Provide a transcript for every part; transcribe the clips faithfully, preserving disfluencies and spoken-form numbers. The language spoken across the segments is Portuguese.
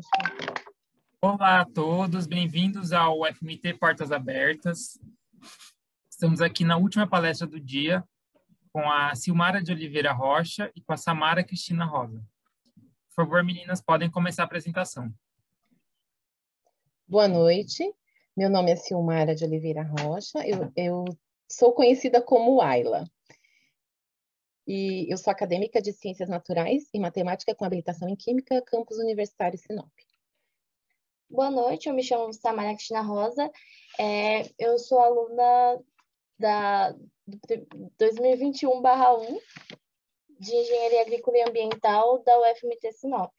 Olá a todos, bem-vindos ao U F M T Portas Abertas. Estamos aqui na última palestra do dia com a Silmara de Oliveira Rocha e com a Samara Cristina Rosa. Por favor, meninas, podem começar a apresentação. Boa noite, meu nome é Silmara de Oliveira Rocha, eu, eu sou conhecida como Ayla. E eu sou acadêmica de Ciências Naturais e Matemática com habilitação em Química, Campus Universitário Sinop. Boa noite, eu me chamo Samara Cristina Rosa, é, eu sou aluna da dois mil e vinte e um barra um de Engenharia Agrícola e Ambiental da U F M T Sinop.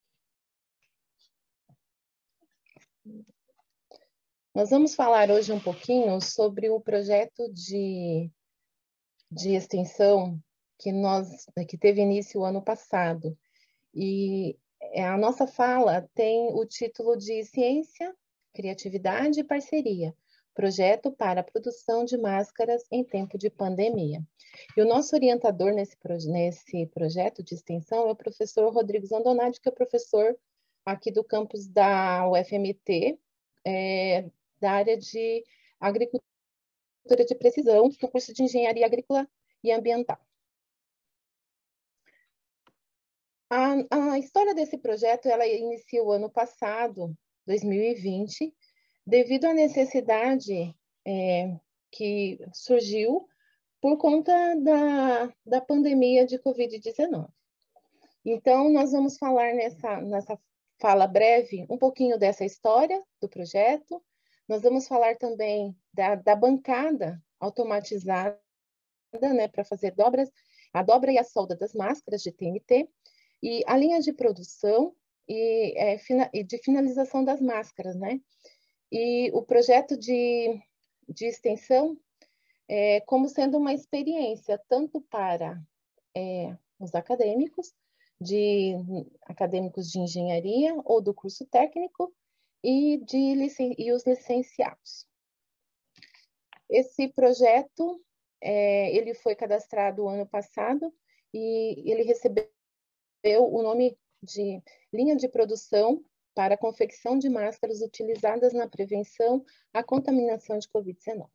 Nós vamos falar hoje um pouquinho sobre o projeto de, de extensão que, nós, que teve início o ano passado. E a nossa fala tem o título de Ciência, Criatividade e Parceria, projeto para a produção de máscaras em tempo de pandemia. E o nosso orientador nesse, nesse projeto de extensão é o professor Rodrigo Zandonati, que é professor aqui do campus da U F M T, é, da área de Agricultura de Precisão, do curso de Engenharia Agrícola e Ambiental. A, a história desse projeto, ela iniciou ano passado, dois mil e vinte, devido à necessidade é, que surgiu por conta da, da pandemia de covid dezenove. Então, nós vamos falar nessa, nessa fala breve um pouquinho dessa história do projeto. Nós vamos falar também da, da bancada automatizada, né, para fazer dobras, a dobra e a solda das máscaras de T N T, e a linha de produção e, é, fina, e de finalização das máscaras, né? E o projeto de, de extensão é, como sendo uma experiência tanto para é, os acadêmicos, de acadêmicos de engenharia ou do curso técnico e, de, e os licenciados. Esse projeto, é, ele foi cadastrado ano passado e ele recebeu o nome de linha de produção para a confecção de máscaras utilizadas na prevenção à contaminação de covid dezenove.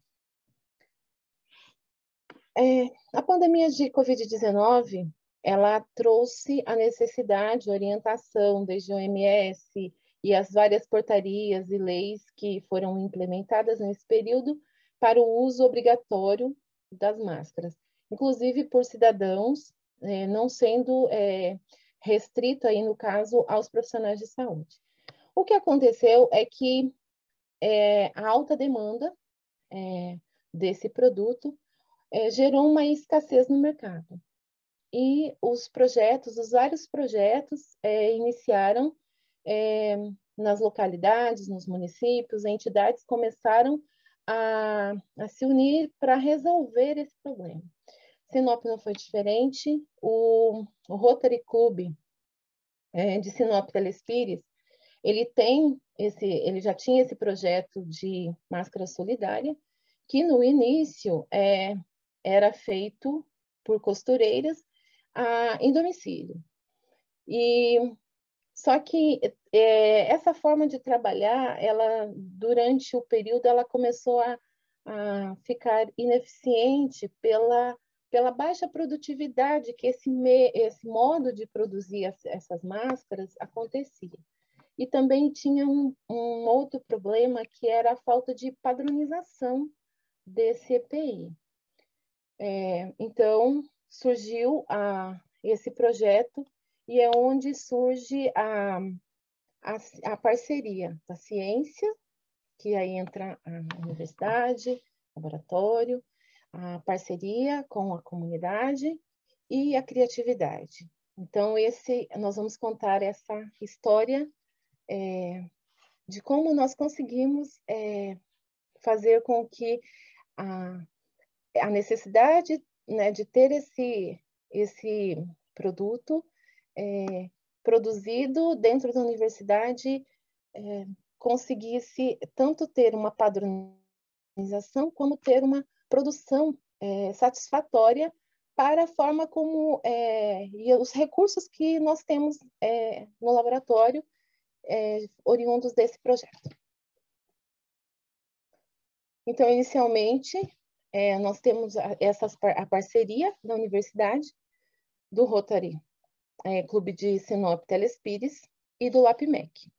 É, a pandemia de covid dezenove, ela trouxe a necessidade de orientação desde a O M S e as várias portarias e leis que foram implementadas nesse período para o uso obrigatório das máscaras, inclusive por cidadãos, é, não sendo é, restrito aí, no caso, aos profissionais de saúde. O que aconteceu é que é, a alta demanda é, desse produto é, gerou uma escassez no mercado. E os projetos, os vários projetos é, iniciaram é, nas localidades, nos municípios, entidades começaram a, a se unir para resolver esse problema. Sinop não foi diferente, o, o Rotary Club é, de Sinop Telespires, ele tem esse, ele já tinha esse projeto de máscara solidária, que no início é, era feito por costureiras a, em domicílio. E só que é, essa forma de trabalhar, ela durante o período, ela começou a, a ficar ineficiente pela pela baixa produtividade que esse, me, esse modo de produzir as, essas máscaras acontecia. E também tinha um, um outro problema, que era a falta de padronização desse E P I. É, então, surgiu a, esse projeto, e é onde surge a, a, a parceria da ciência, que aí entra a universidade, laboratório, a parceria com a comunidade e a criatividade. Então, esse, nós vamos contar essa história é, de como nós conseguimos é, fazer com que a, a necessidade, né, de ter esse, esse produto é, produzido dentro da universidade é, conseguisse tanto ter uma padronização como ter uma produção é, satisfatória para a forma como é, e os recursos que nós temos é, no laboratório é, oriundos desse projeto. Então, inicialmente, é, nós temos a, essas, a parceria da universidade, do Rotary é, Clube de Sinop Telespires e do LAPMEC.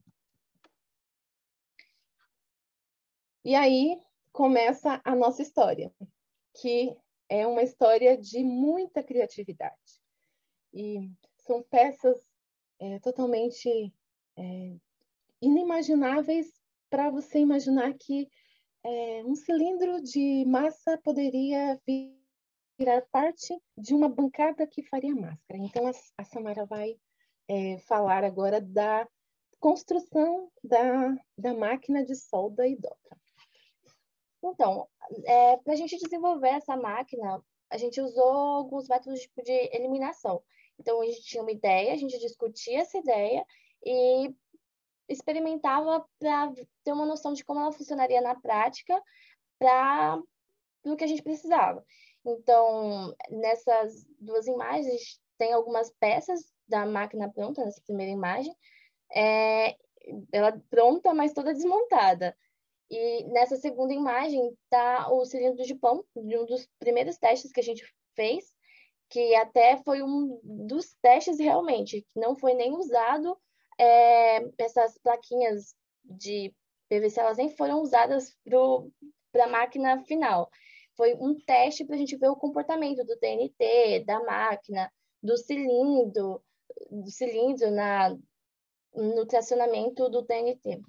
E aí começa a nossa história, que é uma história de muita criatividade. E são peças é, totalmente é, inimagináveis para você imaginar que é, um cilindro de massa poderia virar parte de uma bancada que faria máscara. Então, a, a Samara vai é, falar agora da construção da, da máquina de solda e dobra. Então, é, para a gente desenvolver essa máquina, a gente usou alguns métodos tipo, de eliminação. Então, a gente tinha uma ideia, a gente discutia essa ideia e experimentava para ter uma noção de como ela funcionaria na prática para o que a gente precisava. Então, nessas duas imagens, tem algumas peças da máquina pronta, nessa primeira imagem. É, ela pronta, mas toda desmontada. E nessa segunda imagem está o cilindro de pão, de um dos primeiros testes que a gente fez, que até foi um dos testes realmente, que não foi nem usado. É, essas plaquinhas de P V C, elas nem foram usadas para a máquina final. Foi um teste para a gente ver o comportamento do T N T, da máquina, do cilindro, do cilindro na, no tracionamento do T N T.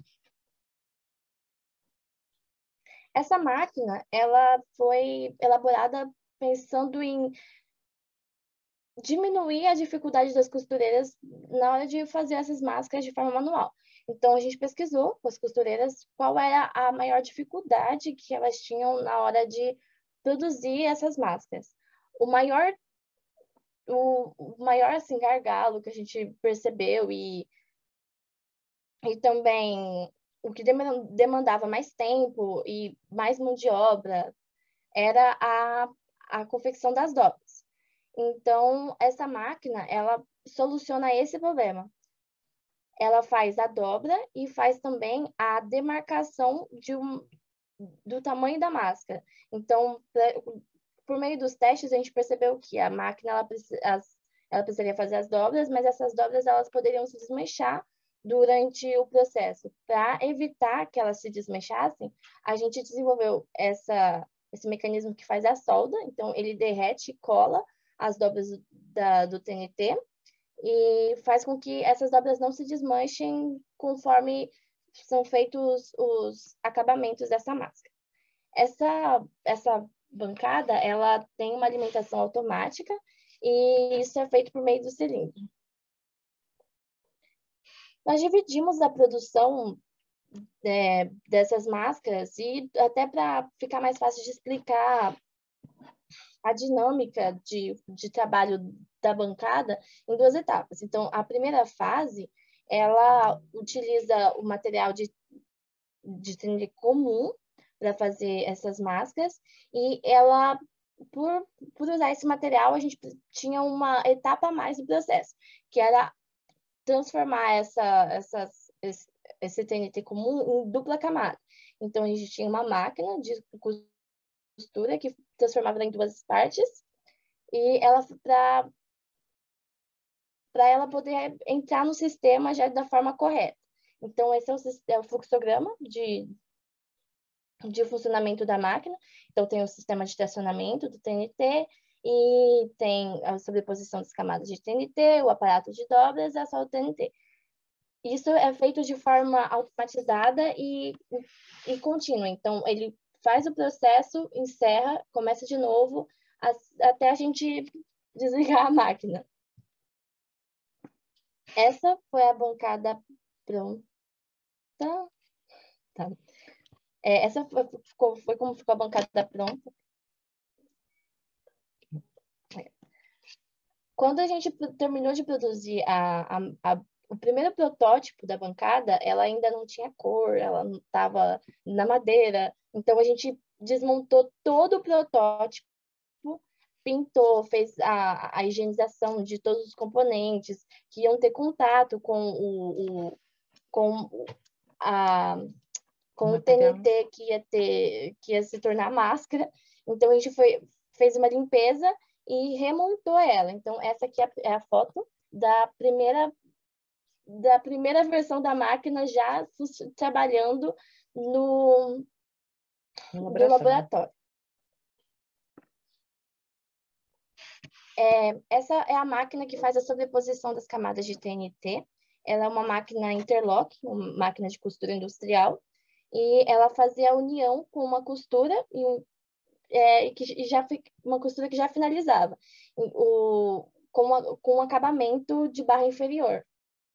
Essa máquina, ela foi elaborada pensando em diminuir a dificuldade das costureiras na hora de fazer essas máscaras de forma manual. Então, a gente pesquisou com as costureiras qual era a maior dificuldade que elas tinham na hora de produzir essas máscaras. O maior, o, o maior assim, gargalo que a gente percebeu e, e também o que demandava mais tempo e mais mão de obra era a, a confecção das dobras. Então, essa máquina, ela soluciona esse problema. Ela faz a dobra e faz também a demarcação de um, do tamanho da máscara. Então, pra, por meio dos testes, a gente percebeu que a máquina, ela, as, ela precisaria fazer as dobras, mas essas dobras, elas poderiam se desmanchar durante o processo. Para evitar que elas se desmanchassem, a gente desenvolveu essa, esse mecanismo que faz a solda. Então, ele derrete e cola as dobras da, do T N T e faz com que essas dobras não se desmanchem conforme são feitos os acabamentos dessa máscara. Essa, essa bancada, ela tem uma alimentação automática e isso é feito por meio do cilindro. Nós dividimos a produção é, dessas máscaras e até para ficar mais fácil de explicar a dinâmica de, de trabalho da bancada em duas etapas. Então, a primeira fase, ela utiliza o material de, de T N T comum para fazer essas máscaras e ela, por, por usar esse material, a gente tinha uma etapa a mais do processo, que era transformar essa, essas, esse, esse T N T comum em dupla camada. Então, a gente tinha uma máquina de costura que transformava em duas partes e ela para para ela poder entrar no sistema já da forma correta. Então esse é o, é o fluxograma de de funcionamento da máquina. Então tem o sistema de tracionamento do T N T e tem a sobreposição das camadas de T N T, o aparato de dobras e a solda T N T. Isso é feito de forma automatizada e, e contínua. Então ele faz o processo, encerra, começa de novo, as, até a gente desligar a máquina. Essa foi a bancada pronta. Tá. É, essa foi, ficou, foi como ficou a bancada pronta. Quando a gente terminou de produzir a, a, a, o primeiro protótipo da bancada, ela ainda não tinha cor, ela não estava na madeira. Então, a gente desmontou todo o protótipo, pintou, fez a, a higienização de todos os componentes que iam ter contato com o, o, com a com o, o T N T que ia ter que ia se tornar máscara. Então a gente foi fez uma limpeza e remontou ela. Então essa aqui é a foto da primeira da primeira versão da máquina já trabalhando no, no laboratório. No laboratório. É, essa é a máquina que faz a sobreposição das camadas de T N T. Ela é uma máquina interlock, uma máquina de costura industrial, e ela fazia a união com uma costura e, um, é, que já uma costura que já finalizava, o, com, uma, com um acabamento de barra inferior.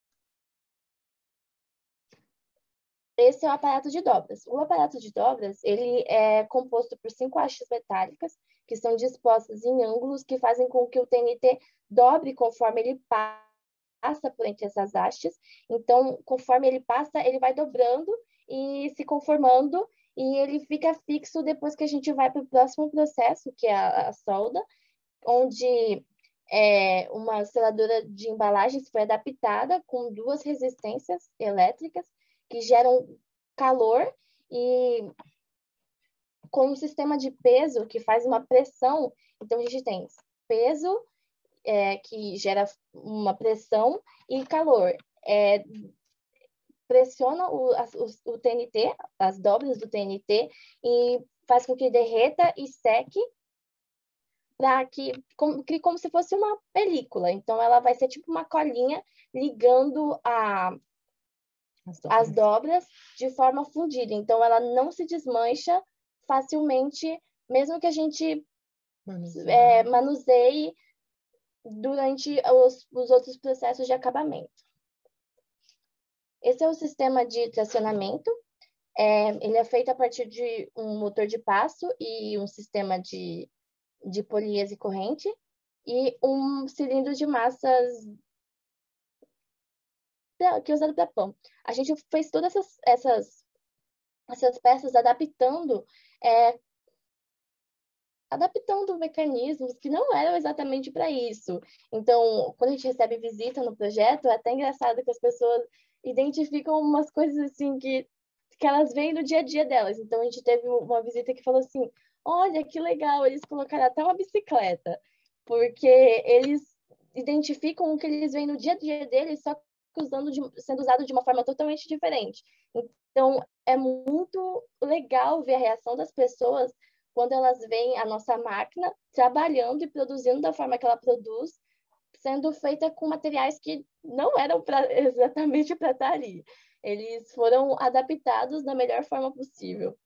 Esse é o aparato de dobras. O aparato de dobras, ele é composto por cinco hastes metálicas, que são dispostas em ângulos que fazem com que o T N T dobre conforme ele passa por entre essas hastes. Então, conforme ele passa, ele vai dobrando e se conformando, e ele fica fixo depois que a gente vai para o próximo processo, que é a, a solda, onde é, uma seladora de embalagens foi adaptada com duas resistências elétricas que geram calor e com um sistema de peso que faz uma pressão. Então, a gente tem peso, é, que gera uma pressão, e calor. É, pressiona o, o, o T N T, as dobras do T N T, e faz com que derreta e seque para que crie como se fosse uma película. Então, ela vai ser tipo uma colinha ligando a As dobras. as dobras de forma fundida. Então, ela não se desmancha facilmente, mesmo que a gente é, manuseie durante os, os outros processos de acabamento. Esse é o sistema de tracionamento. É, ele é feito a partir de um motor de passo e um sistema de, de polias e corrente e um cilindro de massas que é usado para pão. A gente fez todas essas, essas, essas peças adaptando, é, adaptando mecanismos que não eram exatamente para isso. Então, quando a gente recebe visita no projeto, é até engraçado que as pessoas identificam umas coisas assim que, que elas veem no dia a dia delas. Então, a gente teve uma visita que falou assim, olha, que legal, eles colocaram até uma bicicleta, porque eles identificam o que eles veem no dia a dia deles, só Usando de, sendo usado de uma forma totalmente diferente. Então, é muito legal ver a reação das pessoas quando elas veem a nossa máquina trabalhando e produzindo da forma que ela produz, sendo feita com materiais que não eram pra, exatamente para estar ali. Eles foram adaptados da melhor forma possível.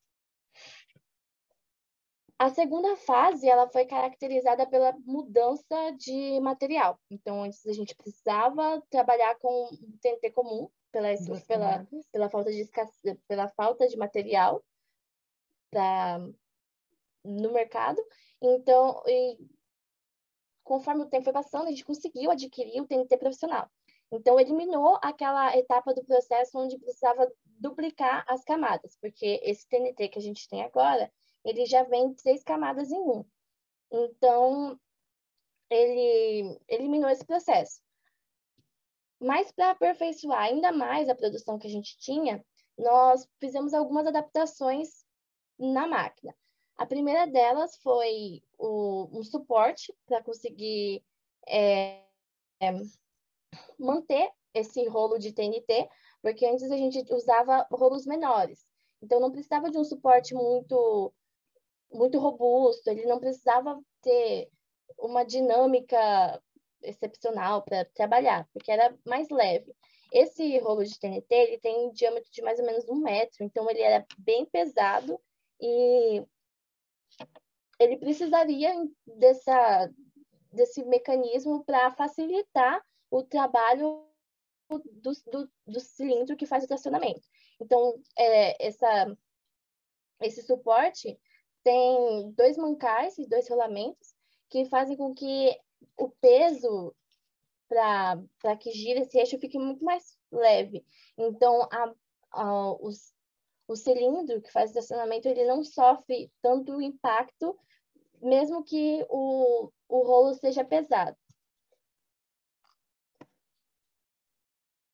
A segunda fase, ela foi caracterizada pela mudança de material. Então, antes a gente precisava trabalhar com o T N T comum, pela, pela, pela, falta, de, pela falta de material pra, no mercado. Então, e, conforme o tempo foi passando, a gente conseguiu adquirir o T N T profissional. Então, eliminou aquela etapa do processo onde precisava duplicar as camadas, porque esse T N T que a gente tem agora, ele já vem três camadas em um. Então, ele eliminou esse processo. Mas para aperfeiçoar ainda mais a produção que a gente tinha, nós fizemos algumas adaptações na máquina. A primeira delas foi o, um suporte para conseguir é, é, manter esse rolo de T N T, porque antes a gente usava rolos menores. Então, não precisava de um suporte muito muito robusto, ele não precisava ter uma dinâmica excepcional para trabalhar, porque era mais leve. Esse rolo de T N T, ele tem um diâmetro de mais ou menos um metro, então ele era bem pesado e ele precisaria dessa, desse mecanismo para facilitar o trabalho do, do, do cilindro que faz o tracionamento. Então, é, essa, esse suporte tem dois mancais e dois rolamentos que fazem com que o peso para que gire esse eixo fique muito mais leve. Então, a, a, os, o cilindro que faz o estacionamento, ele não sofre tanto impacto, mesmo que o, o rolo seja pesado.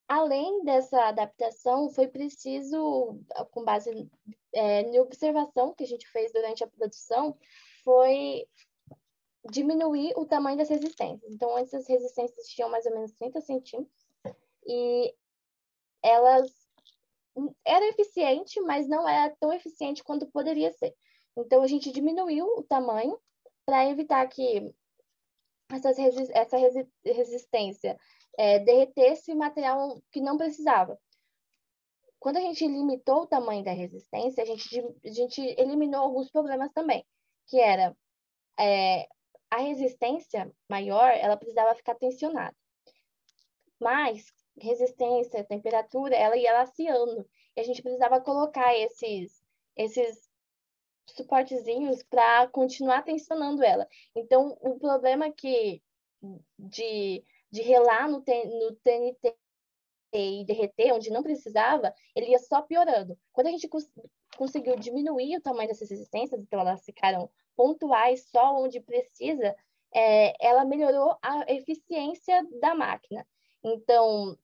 além dessa adaptação, foi preciso, com base é, em observação que a gente fez durante a produção, foi diminuir o tamanho das resistências. Então, antes as resistências tinham mais ou menos trinta centímetros e elas eram eficientes, mas não era tão eficiente quanto poderia ser. Então, a gente diminuiu o tamanho para evitar que essas resi essa resi resistência é, derretesse material que não precisava. Quando a gente limitou o tamanho da resistência, a gente, a gente eliminou alguns problemas também, que era é, a resistência maior, ela precisava ficar tensionada. Mas resistência, temperatura, ela ia laceando. E a gente precisava colocar esses, esses suportezinhos para continuar tensionando ela. Então, o problema que de, de relar no, no T N T e derreter onde não precisava, ele ia só piorando. Quando a gente cons conseguiu diminuir o tamanho dessas resistências, então elas ficaram pontuais só onde precisa, é, ela melhorou a eficiência da máquina. Então,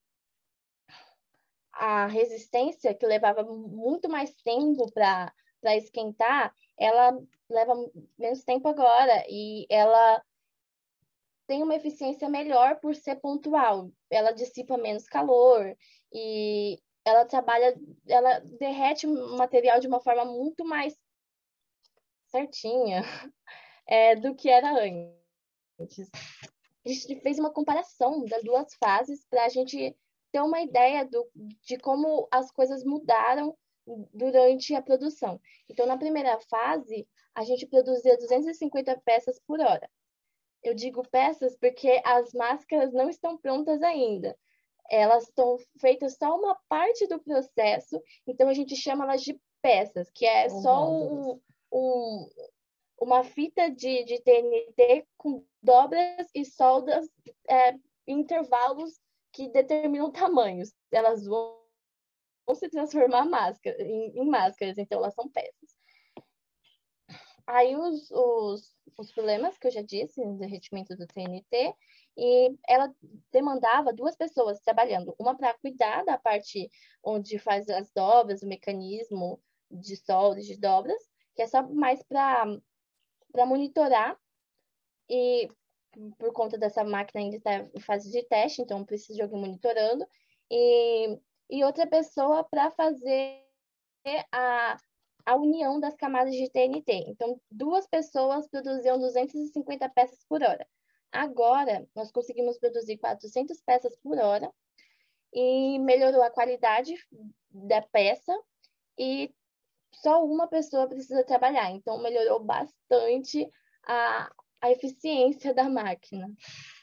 a resistência, que levava muito mais tempo para esquentar, ela leva menos tempo agora e ela tem uma eficiência melhor por ser pontual. Ela dissipa menos calor e ela trabalha, ela derrete o material de uma forma muito mais certinha é, do que era antes. A gente fez uma comparação das duas fases para a gente ter uma ideia do, de como as coisas mudaram durante a produção. Então, na primeira fase, a gente produzia duzentas e cinquenta peças por hora. Eu digo peças porque as máscaras não estão prontas ainda. Elas estão feitas só uma parte do processo, então a gente chama elas de peças, que é só um, um, uma fita de, de T N T com dobras e soldas é, em intervalos que determinam tamanhos. Elas vão, vão se transformar máscara, em, em máscaras, então elas são peças. Aí os, os, os problemas que eu já disse, no derretimento do T N T, e ela demandava duas pessoas trabalhando, uma para cuidar da parte onde faz as dobras, o mecanismo de soldas, de dobras, que é só mais para para monitorar, e por conta dessa máquina ainda está em fase de teste, então precisa de alguém monitorando, e, e outra pessoa para fazer a, a união das camadas de T N T. Então, duas pessoas produziam duzentas e cinquenta peças por hora. Agora, nós conseguimos produzir quatrocentas peças por hora e melhorou a qualidade da peça e só uma pessoa precisa trabalhar. Então, melhorou bastante a, a eficiência da máquina.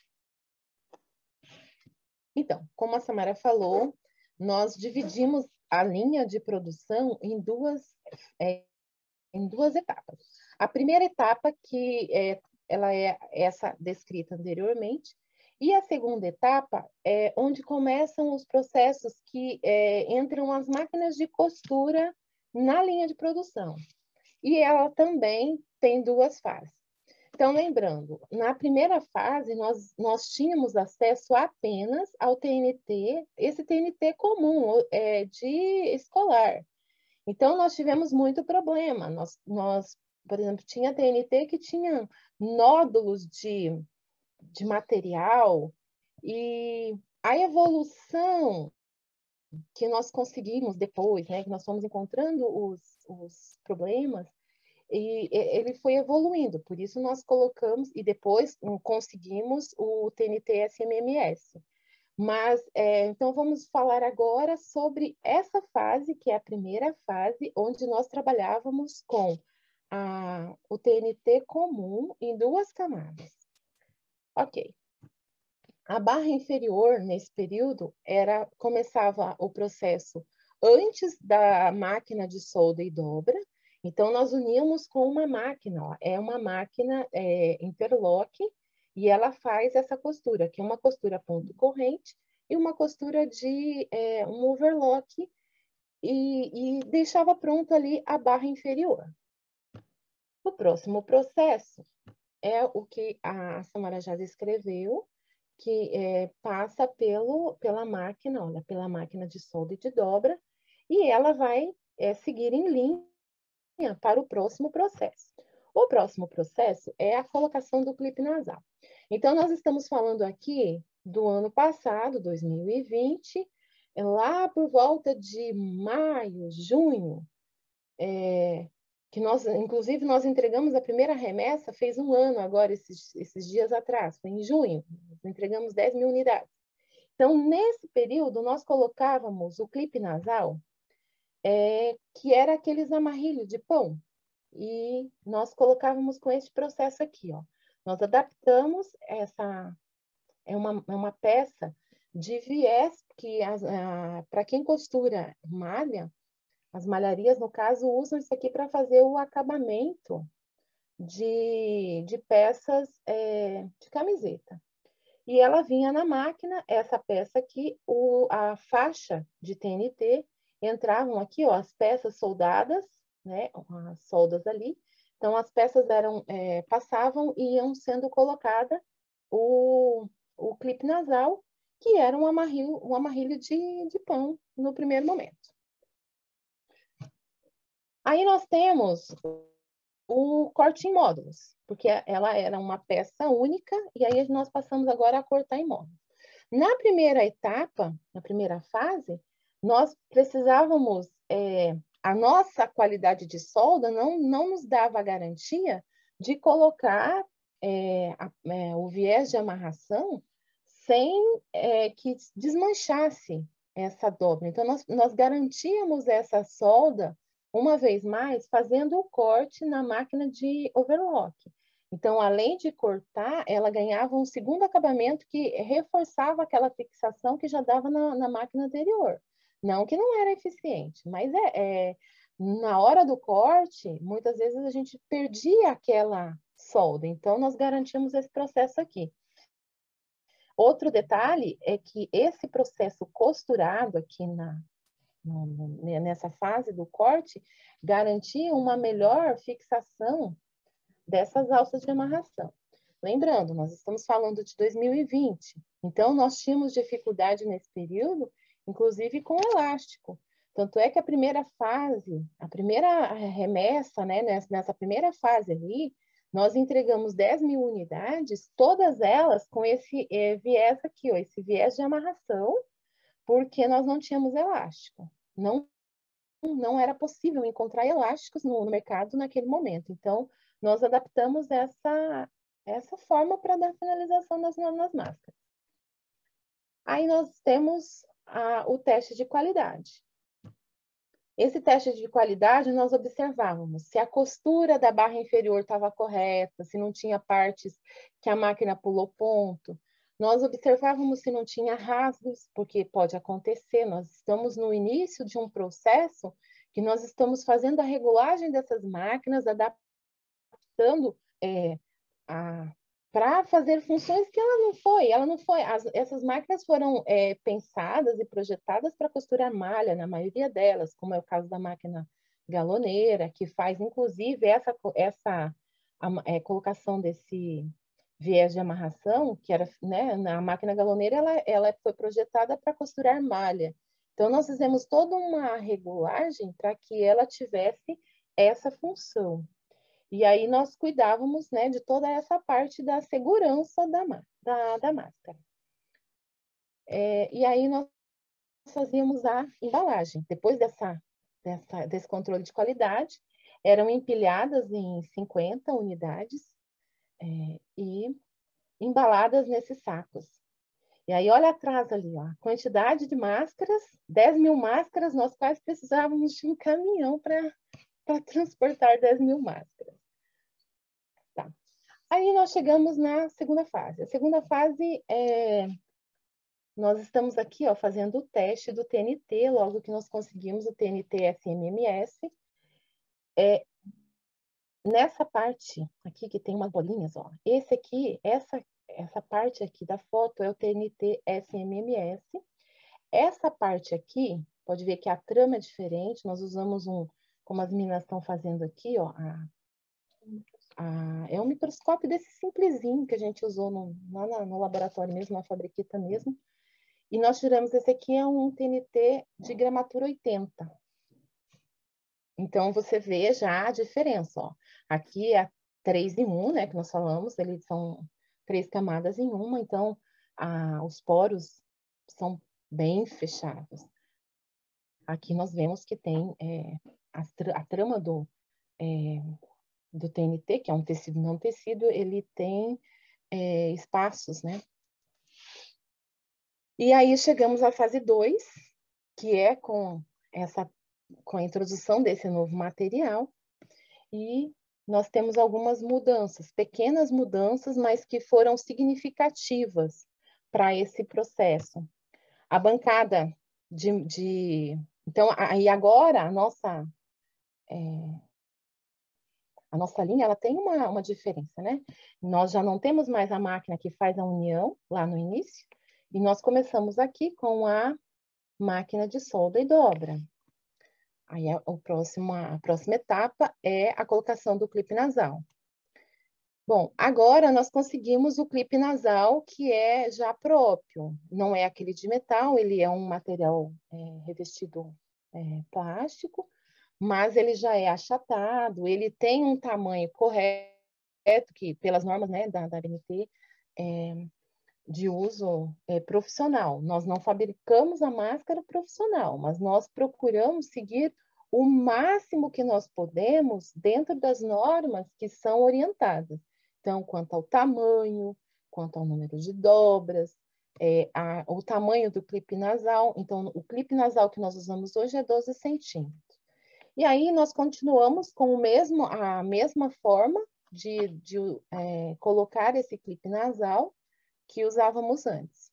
Então, como a Samara falou, nós dividimos a linha de produção em duas, é, em duas etapas. A primeira etapa, que é, ela é essa descrita anteriormente, e a segunda etapa é onde começam os processos que é, entram as máquinas de costura na linha de produção. E ela também tem duas fases. Então, lembrando, na primeira fase, nós, nós tínhamos acesso apenas ao T N T, esse T N T comum, é, de escolar. Então, nós tivemos muito problema. Nós, nós, por exemplo, tinha T N T que tinha nódulos de, de material, e a evolução que nós conseguimos depois, né, que nós fomos encontrando os, os problemas, e ele foi evoluindo, por isso nós colocamos, e depois conseguimos o T N T S M M S. Mas, é, então, vamos falar agora sobre essa fase, que é a primeira fase, onde nós trabalhávamos com a, o T N T comum em duas camadas. Ok. A barra inferior, nesse período, era, começava o processo antes da máquina de solda e dobra. Então, nós uníamos com uma máquina, ó, é uma máquina é, interlock, e ela faz essa costura, que é uma costura ponto corrente e uma costura de é, um overlock, e, e deixava pronto ali a barra inferior. O próximo processo é o que a Samara já descreveu, que é, passa pelo, pela máquina, olha, pela máquina de solda e de dobra, e ela vai é, seguir em linha para o próximo processo. O próximo processo é a colocação do clipe nasal. Então, nós estamos falando aqui do ano passado, dois mil e vinte, lá por volta de maio, junho, é, que nós, inclusive, nós entregamos a primeira remessa, fez um ano agora, esses, esses dias atrás, foi em junho, nós entregamos dez mil unidades. Então, nesse período, nós colocávamos o clipe nasal, é, que era aqueles amarrilhos de pão, e nós colocávamos com esse processo aqui, ó. Nós adaptamos essa, é uma, é uma peça de viés, que para quem costura malha, as malharias, no caso, usam isso aqui para fazer o acabamento de, de peças é, de camiseta. E ela vinha na máquina, essa peça aqui, o, a faixa de T N T, entravam aqui, ó, as peças soldadas, né, as soldas ali. Então, as peças eram, é, passavam e iam sendo colocada o, o clipe nasal, que era um amarrilho, um amarrilho de, de pão no primeiro momento. Aí nós temos o corte em módulos, porque ela era uma peça única, e aí nós passamos agora a cortar em módulos. Na primeira etapa, na primeira fase, nós precisávamos, é, a nossa qualidade de solda não, não nos dava a garantia de colocar é, a, é, o viés de amarração sem é, que desmanchasse essa dobra. Então, nós, nós garantíamos essa solda, uma vez mais, fazendo o corte na máquina de overlock. Então, além de cortar, ela ganhava um segundo acabamento que reforçava aquela fixação que já dava na, na máquina anterior. Não que não era eficiente, mas é, é, na hora do corte, muitas vezes a gente perdia aquela solda. Então, nós garantimos esse processo aqui. Outro detalhe é que esse processo costurado aqui na, nessa fase do corte garantia uma melhor fixação dessas alças de amarração. Lembrando, nós estamos falando de dois mil e vinte, então nós tínhamos dificuldade nesse período, inclusive com elástico. Tanto é que a primeira fase, a primeira remessa, né, nessa primeira fase ali, nós entregamos dez mil unidades, todas elas com esse é, viés aqui, ó, esse viés de amarração, porque nós não tínhamos elástico. Não, não era possível encontrar elásticos no, no mercado naquele momento. Então, nós adaptamos essa, essa forma para dar finalização nas, nas máscaras. Aí nós temos a, o teste de qualidade. Esse teste de qualidade, nós observávamos se a costura da barra inferior estava correta, se não tinha partes que a máquina pulou ponto. Nós observávamos se não tinha rasgos, porque pode acontecer, nós estamos no início de um processo que nós estamos fazendo a regulagem dessas máquinas, adaptando é, para fazer funções que ela não foi. Ela não foi. As, essas máquinas foram é, pensadas e projetadas para costurar malha, na maioria delas, como é o caso da máquina galoneira, que faz, inclusive, essa, essa a, é, colocação desse viés de amarração, que era, né, na máquina galoneira, ela, ela foi projetada para costurar malha. Então, nós fizemos toda uma regulagem para que ela tivesse essa função. E aí nós cuidávamos, né, de toda essa parte da segurança da, da, da máscara. É, e aí nós fazíamos a embalagem. Depois dessa, dessa, desse controle de qualidade, eram empilhadas em cinquenta unidades é, e embaladas nesses sacos. E aí, olha atrás ali, ó, a quantidade de máscaras, dez mil máscaras, nós quase precisávamos de um caminhão para transportar dez mil máscaras. Tá. Aí nós chegamos na segunda fase. A segunda fase é... Nós estamos aqui, ó, fazendo o teste do T N T, logo que nós conseguimos o T N T S M M S. É, nessa parte aqui, que tem umas bolinhas, ó, esse aqui, essa, essa parte aqui da foto é o T N T S M M S. Essa parte aqui, pode ver que a trama é diferente, nós usamos um, como as meninas estão fazendo aqui, ó, a, a, é um microscópio desse simplesinho que a gente usou no, lá na, no laboratório mesmo, na fabriqueta mesmo. E nós tiramos, esse aqui é um T N T de gramatura oitenta. Então, você vê já a diferença, ó. Aqui é três em um, né, que nós falamos, eles são três camadas em uma, então, a, os poros são bem fechados. Aqui nós vemos que tem é, a, a trama do, é, do T N T, que é um tecido não tecido, ele tem é, espaços, né? E aí chegamos à fase dois, que é com, essa, com a introdução desse novo material, e nós temos algumas mudanças, pequenas mudanças, mas que foram significativas para esse processo. A bancada de... de então, aí agora a nossa... É, a nossa linha, ela tem uma, uma diferença, né? Nós já não temos mais a máquina que faz a união lá no início, e nós começamos aqui com a máquina de solda e dobra. Aí a, o próximo, a próxima etapa é a colocação do clipe nasal. Bom, agora nós conseguimos o clipe nasal que é já próprio. Não é aquele de metal, ele é um material é, revestido é, plástico, mas ele já é achatado, ele tem um tamanho correto, que pelas normas, né, da, da A B N T, é, de uso é, profissional. Nós não fabricamos a máscara profissional, mas nós procuramos seguir o máximo que nós podemos dentro das normas que são orientadas. Então, quanto ao tamanho, quanto ao número de dobras, é, a, o tamanho do clipe nasal. Então, o clipe nasal que nós usamos hoje é doze centímetros. E aí nós continuamos com o mesmo, a mesma forma de, de é, colocar esse clipe nasal que usávamos antes.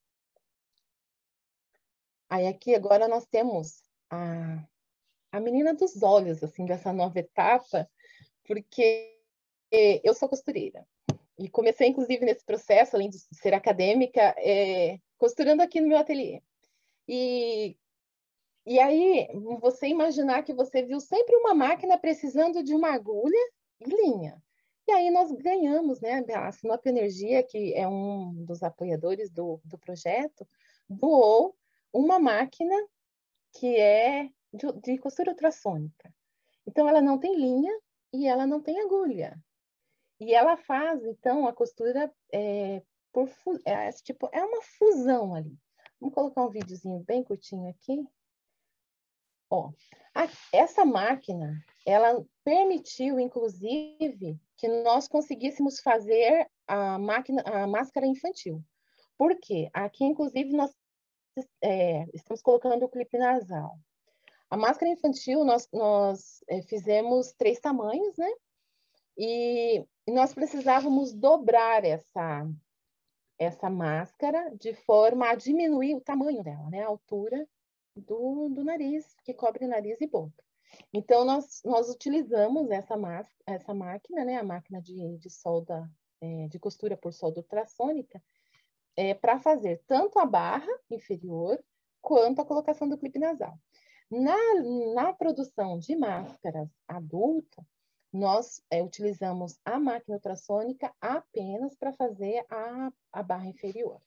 Aí aqui agora nós temos a, a menina dos olhos, assim, dessa nova etapa, porque eu sou costureira. E comecei, inclusive, nesse processo, além de ser acadêmica, é, costurando aqui no meu ateliê. E E aí, você imaginar que você viu sempre uma máquina precisando de uma agulha e linha. E aí nós ganhamos, né? A Sinop Energia, que é um dos apoiadores do, do projeto, doou uma máquina que é de, de costura ultrassônica. Então, ela não tem linha e ela não tem agulha. E ela faz, então, a costura é, por... É, tipo, é uma fusão ali. Vamos colocar um videozinho bem curtinho aqui. Ó, a, essa máquina, ela permitiu, inclusive, que nós conseguíssemos fazer a, máquina, a máscara infantil. Por quê? Aqui, inclusive, nós é, estamos colocando o clipe nasal. A máscara infantil, nós, nós é, fizemos três tamanhos, né? E nós precisávamos dobrar essa, essa máscara de forma a diminuir o tamanho dela, né? A altura Do, do nariz, que cobre nariz e boca. Então, nós, nós utilizamos essa, essa máquina, né, a máquina de, de solda, é, de costura por solda ultrassônica, é, para fazer tanto a barra inferior, quanto a colocação do clipe nasal. Na, na produção de máscaras adulta, nós é, utilizamos a máquina ultrassônica apenas para fazer a, a barra inferior.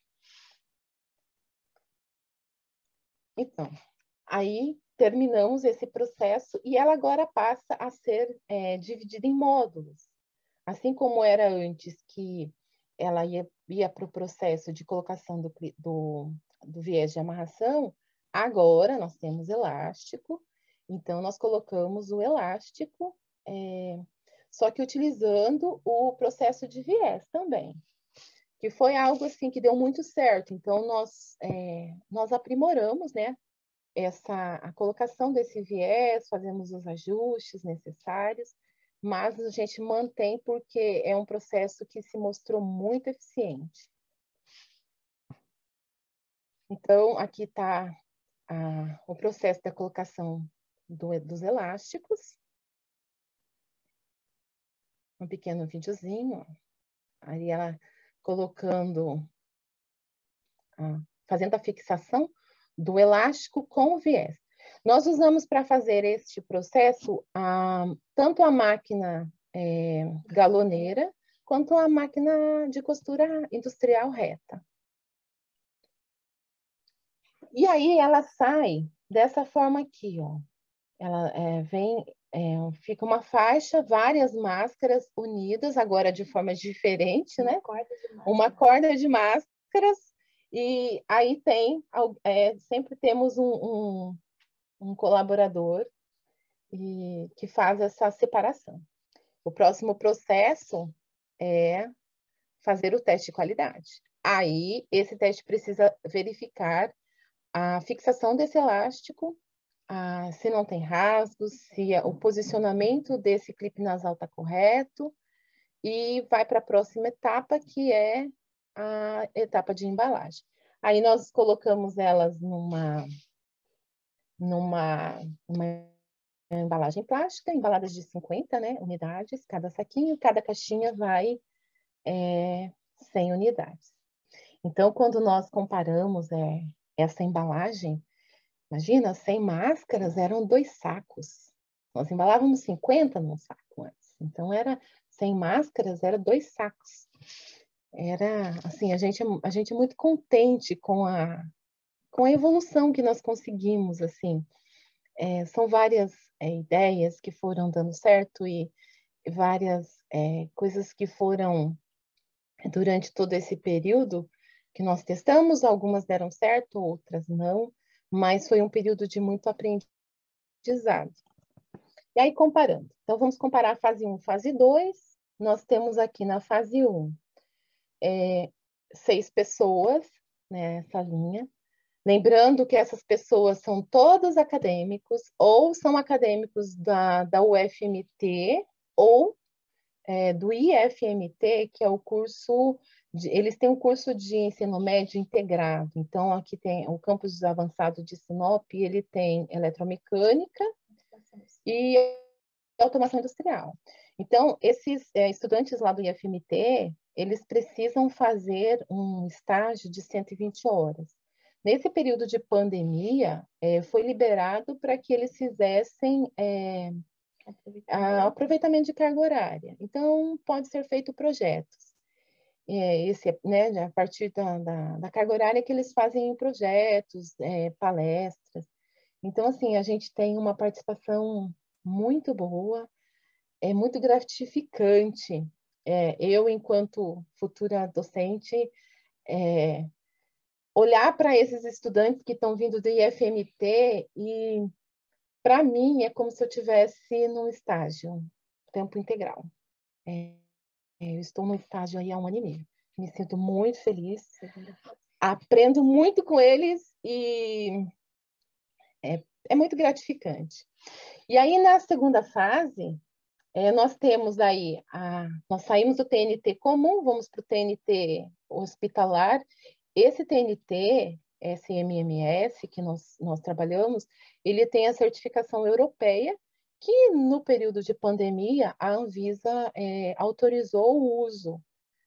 Então, aí terminamos esse processo e ela agora passa a ser é, dividida em módulos. Assim como era antes, que ela ia, ia para o processo de colocação do, do, do viés de amarração, agora nós temos elástico, então nós colocamos o elástico, é, só que utilizando o processo de viés também, que foi algo assim que deu muito certo. Então nós, é, nós aprimoramos, né, essa, a colocação desse viés, fazemos os ajustes necessários, mas a gente mantém porque é um processo que se mostrou muito eficiente. Então, aqui está o processo da colocação do, dos elásticos. Um pequeno videozinho. Aí ela colocando, a, fazendo a fixação do elástico com o viés. Nós usamos para fazer este processo a, tanto a máquina é, galoneira, quanto a máquina de costura industrial reta. E aí ela sai dessa forma aqui, ó. Ela é, vem, é, fica uma faixa, várias máscaras unidas, agora de forma diferente, né? Uma corda de máscaras, e aí tem, é, sempre temos um, um, um colaborador e, que faz essa separação. O próximo processo é fazer o teste de qualidade. Aí, esse teste precisa verificar a fixação desse elástico, a, se não tem rasgos, se o posicionamento desse clipe nasal está correto, e vai para a próxima etapa, que é a etapa de embalagem. Aí nós colocamos elas numa, numa, numa embalagem plástica, embaladas de cinquenta, né, unidades, cada saquinho, cada caixinha vai é, cem unidades. Então, quando nós comparamos é, essa embalagem, imagina, cem máscaras eram dois sacos. Nós embalávamos cinquenta num saco antes. Então, era cem máscaras, era dois sacos. Era, assim, a gente, a gente é muito contente com a, com a evolução que nós conseguimos, assim. É, são várias é, ideias que foram dando certo e várias é, coisas que foram, durante todo esse período, que nós testamos, algumas deram certo, outras não, mas foi um período de muito aprendizado. E aí, comparando. Então, vamos comparar a fase um, fase dois. Nós temos aqui na fase um, é, seis pessoas, né, essa linha. Lembrando que essas pessoas são todos acadêmicos, ou são acadêmicos da, da U F M T, ou é, do I F M T, que é o curso, de, eles têm um curso de ensino médio integrado. Então, aqui tem o campus avançado de Sinop, ele tem eletromecânica e automação industrial. Então, esses é, estudantes lá do I F M T, eles precisam fazer um estágio de cento e vinte horas. Nesse período de pandemia, é, foi liberado para que eles fizessem é, a, aproveitamento de carga horária. Então, pode ser feito projetos. É, esse, né, a partir da, da, da carga horária que eles fazem projetos, é, palestras. Então, assim, a gente tem uma participação muito boa, é muito gratificante. É, eu, enquanto futura docente, é, olhar para esses estudantes que estão vindo do I F M T e, para mim, é como se eu estivesse num estágio, tempo integral. É, eu estou no estágio aí há um ano e meio. Me sinto muito feliz, aprendo muito com eles e é, é muito gratificante. E aí, na segunda fase, é, nós temos aí, a, nós saímos do T N T comum, vamos para o T N T hospitalar. Esse T N T, S M M S, que nós, nós trabalhamos, ele tem a certificação europeia, que no período de pandemia, a Anvisa é, autorizou o uso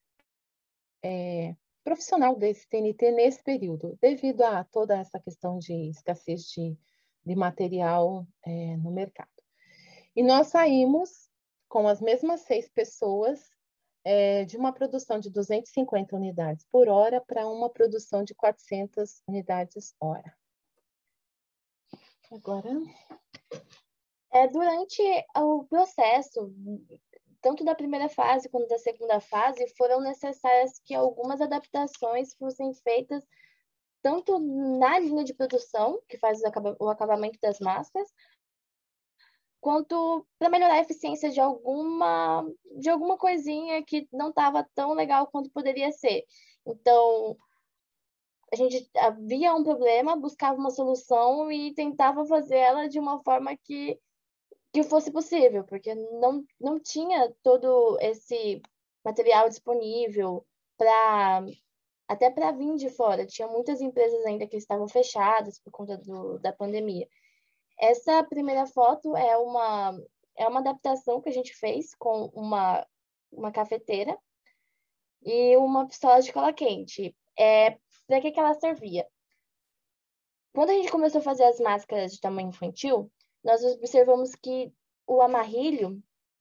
é, profissional desse T N T nesse período, devido a toda essa questão de escassez de, de material é, no mercado. E nós saímos com as mesmas seis pessoas é, de uma produção de duzentas e cinquenta unidades por hora para uma produção de quatrocentas unidades hora. Agora... É, durante o processo, tanto da primeira fase quanto da segunda fase, foram necessárias que algumas adaptações fossem feitas tanto na linha de produção, que faz o acabamento das máscaras, quanto para melhorar a eficiência de alguma, de alguma coisinha que não estava tão legal quanto poderia ser. Então, a gente via um problema, buscava uma solução e tentava fazer ela de uma forma que, que fosse possível, porque não, não tinha todo esse material disponível para até para vir de fora. Tinha muitas empresas ainda que estavam fechadas por conta do, da pandemia. Essa primeira foto é uma, é uma adaptação que a gente fez com uma, uma cafeteira e uma pistola de cola quente. É, para que que ela servia? Quando a gente começou a fazer as máscaras de tamanho infantil, nós observamos que o amarrilho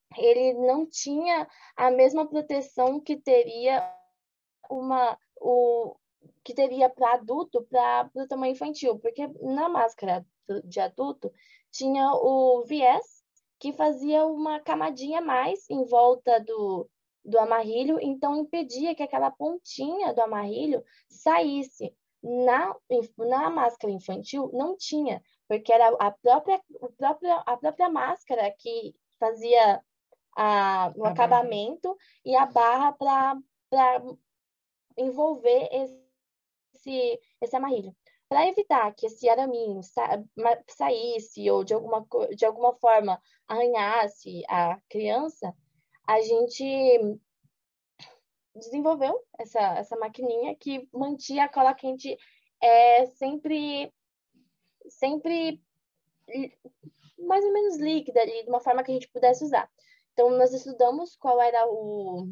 ele não tinha a mesma proteção que teria uma o que teria para adulto para o tamanho infantil, porque na máscara de adulto tinha o viés que fazia uma camadinha a mais em volta do, do amarrilho, então impedia que aquela pontinha do amarrilho saísse. Na, na máscara infantil não tinha, porque era a própria, a própria, a própria máscara que fazia a, o A acabamento barra. E a barra para envolver esse, esse amarrilho. Para evitar que esse araminho sa saísse ou de alguma, de alguma forma arranhasse a criança, a gente desenvolveu essa, essa maquininha que mantinha a cola quente é, sempre, sempre mais ou menos líquida ali, de uma forma que a gente pudesse usar. Então, nós estudamos qual era o,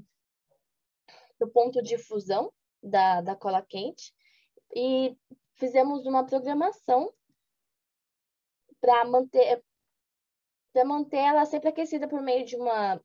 o ponto de fusão da, da cola quente e fizemos uma programação para manter, para manter ela sempre aquecida por meio de uma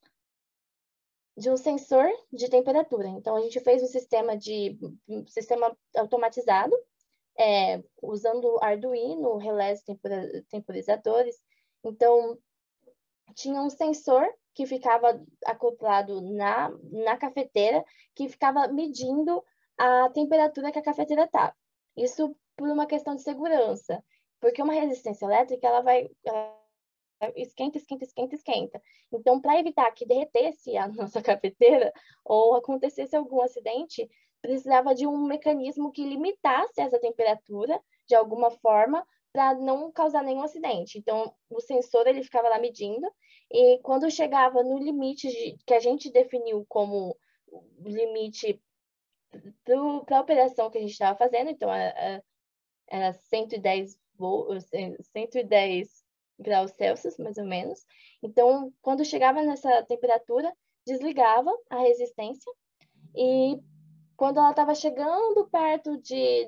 de um sensor de temperatura. Então, a gente fez um sistema de um sistema automatizado, é, usando Arduino, relés temporizadores. Então, tinha um sensor que ficava acoplado na, na cafeteira, que ficava medindo a temperatura que a cafeteira estava. Isso por uma questão de segurança, porque uma resistência elétrica, ela vai... Ela esquenta, esquenta, esquenta, esquenta. Então, para evitar que derretesse a nossa cafeteira ou acontecesse algum acidente, precisava de um mecanismo que limitasse essa temperatura de alguma forma para não causar nenhum acidente. Então, o sensor ele ficava lá medindo e quando chegava no limite de, que a gente definiu como limite para a operação que a gente estava fazendo, então era, era cento e dez, cento e dez graus Celsius, mais ou menos. Então, quando chegava nessa temperatura, desligava a resistência e quando ela estava chegando perto de,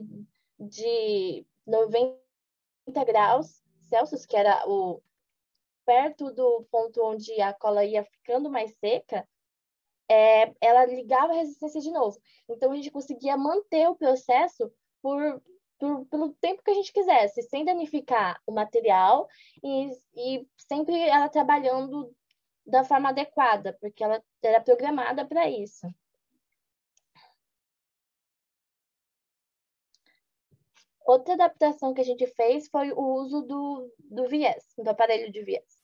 de noventa graus Celsius, que era o perto do ponto onde a cola ia ficando mais seca, é, ela ligava a resistência de novo. Então, a gente conseguia manter o processo por Por, pelo tempo que a gente quisesse, sem danificar o material e, e sempre ela trabalhando da forma adequada, porque ela era programada para isso. Outra adaptação que a gente fez foi o uso do, do viés, do aparelho de viés.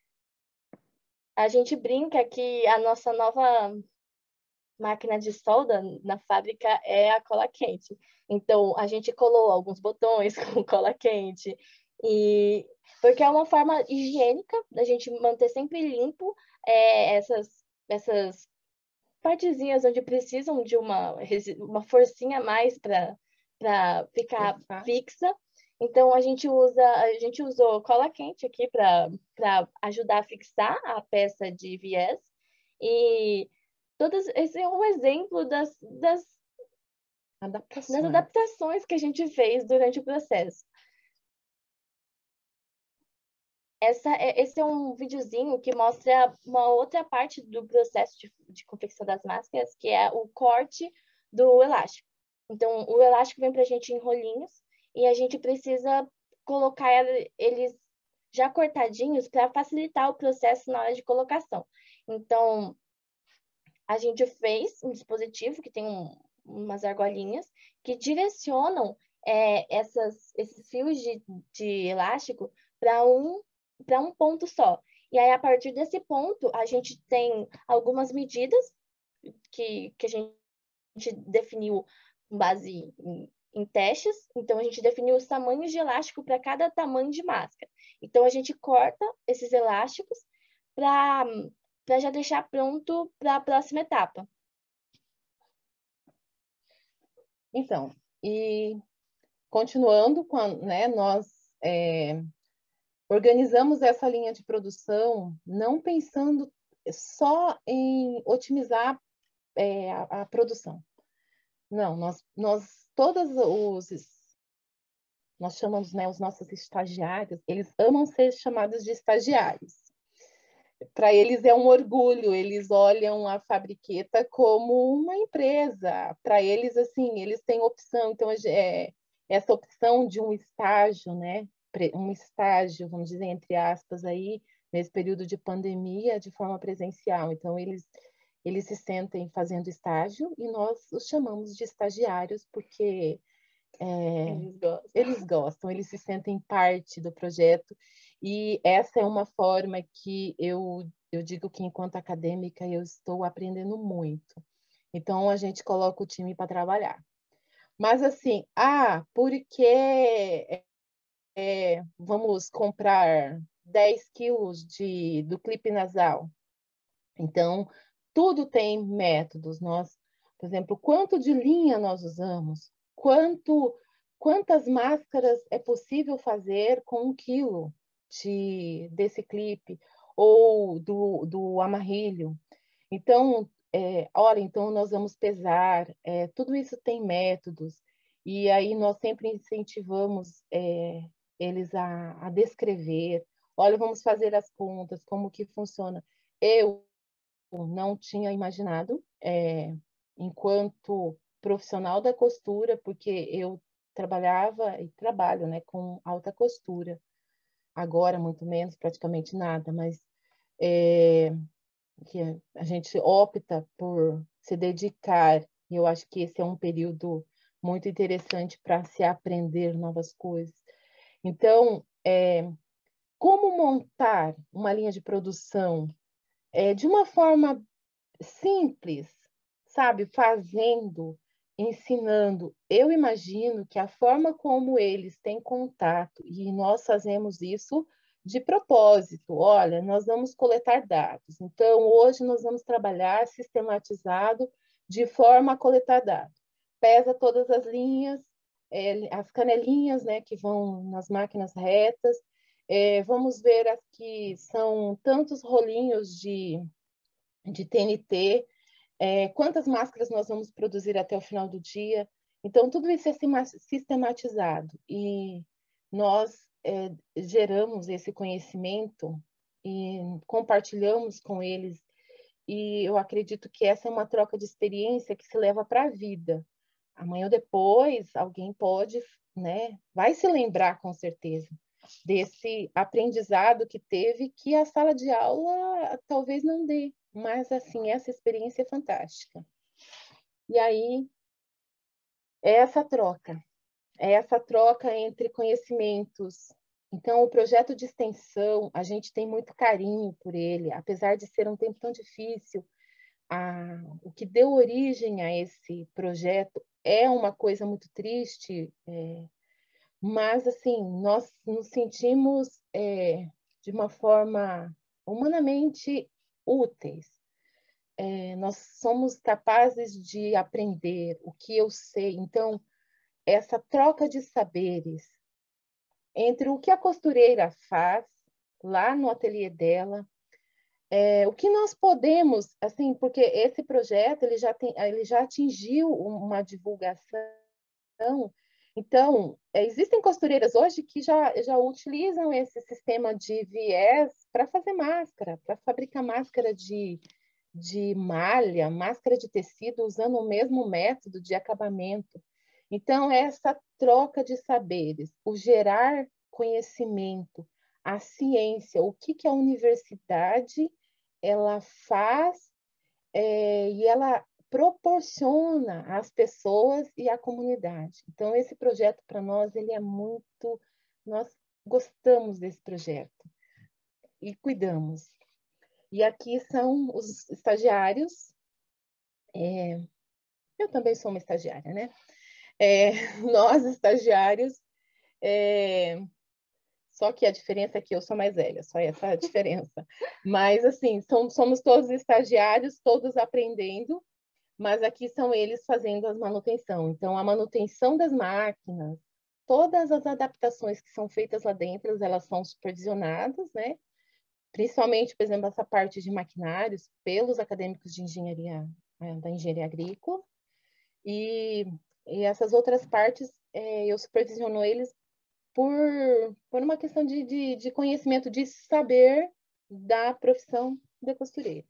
A gente brinca que a nossa nova máquina de solda na fábrica é a cola quente. Então, a gente colou alguns botões com cola quente, e porque é uma forma higiênica da gente manter sempre limpo é, essas, essas partezinhas onde precisam de uma, uma forcinha a mais para ficar Fixa. fixa. Então, a gente usa, a gente usou cola quente aqui para ajudar a fixar a peça de viés. E todas, esse é um exemplo das, das, adaptações. das adaptações que a gente fez durante o processo. Essa é, esse é um videozinho que mostra uma outra parte do processo de, de confecção das máscaras, que é o corte do elástico. Então, o elástico vem para a gente em rolinhos e a gente precisa colocar eles já cortadinhos para facilitar o processo na hora de colocação. Então, a gente fez um dispositivo que tem um, umas argolinhas que direcionam é, essas, esses fios de, de elástico para um, para um ponto só. E aí, a partir desse ponto, a gente tem algumas medidas que, que a gente definiu com base em, em testes. Então, a gente definiu os tamanhos de elástico para cada tamanho de máscara. Então, a gente corta esses elásticos para para já deixar pronto para a próxima etapa. Então, e continuando, com a, né, nós é, organizamos essa linha de produção não pensando só em otimizar é, a, a produção. Não, nós, nós todos os, nós chamamos, né, os nossos estagiários, eles amam ser chamados de estagiários. para eles é um orgulho, eles olham a Fabriqueta como uma empresa. Para eles, assim, eles têm opção. Então, é, essa opção de um estágio, né? Um estágio, vamos dizer, entre aspas, aí, nesse período de pandemia, de forma presencial. Então, eles, eles se sentem fazendo estágio e nós os chamamos de estagiários, porque é, eles, gostam. eles gostam, eles se sentem parte do projeto. E essa é uma forma que eu, eu digo que, enquanto acadêmica, eu estou aprendendo muito. Então, a gente coloca o time para trabalhar. Mas, assim, ah, porque é, vamos comprar dez quilos de, do clipe nasal. Então, tudo tem métodos. Nós, por exemplo, quanto de linha nós usamos? Quanto, quantas máscaras é possível fazer com um quilo de, desse clipe ou do, do amarrilho? Então, é, olha, então nós vamos pesar. É, tudo isso tem métodos. E aí nós sempre incentivamos é, eles a, a descrever. Olha, vamos fazer as contas, como que funciona. Eu não tinha imaginado, é, enquanto profissional da costura, porque eu trabalhava e trabalho, né, com alta costura. Agora, muito menos, praticamente nada, mas é, que a gente opta por se dedicar, e eu acho que esse é um período muito interessante para se aprender novas coisas. Então, é, como montar uma linha de produção é, de uma forma simples, sabe? Fazendo, ensinando. Eu imagino que a forma como eles têm contato, e nós fazemos isso de propósito. Olha, nós vamos coletar dados. Então, hoje nós vamos trabalhar sistematizado de forma a coletar dados. Pesa todas as linhas, é, as canelinhas, né, que vão nas máquinas retas. É, vamos ver as que são tantos rolinhos de de T N T, é, quantas máscaras nós vamos produzir até o final do dia. Então, tudo isso é sistematizado e nós é, geramos esse conhecimento e compartilhamos com eles. E eu acredito que essa é uma troca de experiência que se leva para a vida. Amanhã ou depois, alguém pode, né, vai se lembrar com certeza desse aprendizado que teve, que a sala de aula talvez não dê, mas assim, essa experiência é fantástica. E aí, é essa troca, é essa troca entre conhecimentos. Então, o projeto de extensão, a gente tem muito carinho por ele, apesar de ser um tempo tão difícil. A, o que deu origem a esse projeto é uma coisa muito triste, é, mas, assim, nós nos sentimos é, de uma forma humanamente úteis. É, nós somos capazes de aprender o que eu sei. Então, essa troca de saberes entre o que a costureira faz lá no ateliê dela, é, o que nós podemos, assim, porque esse projeto ele já, tem, ele já atingiu uma divulgação. Então, existem costureiras hoje que já, já utilizam esse sistema de viés para fazer máscara, para fabricar máscara de, de malha, máscara de tecido, usando o mesmo método de acabamento. Então, essa troca de saberes, o gerar conhecimento, a ciência, o que, que a universidade ela faz é, e ela proporciona às pessoas e à comunidade. Então, esse projeto, para nós, ele é muito... Nós gostamos desse projeto e cuidamos. E aqui são os estagiários. É, eu também sou uma estagiária, né? É, nós, estagiários, é, só que a diferença é que eu sou mais velha, só essa a diferença. Mas, assim, somos, somos todos estagiários, todos aprendendo, mas aqui são eles fazendo as manutenção. Então, a manutenção das máquinas, todas as adaptações que são feitas lá dentro, elas são supervisionadas, né? Principalmente, por exemplo, essa parte de maquinários, pelos acadêmicos de engenharia, né, da engenharia agrícola. E, e essas outras partes, é, eu supervisiono eles por, por uma questão de, de, de conhecimento, de saber da profissão de costureira.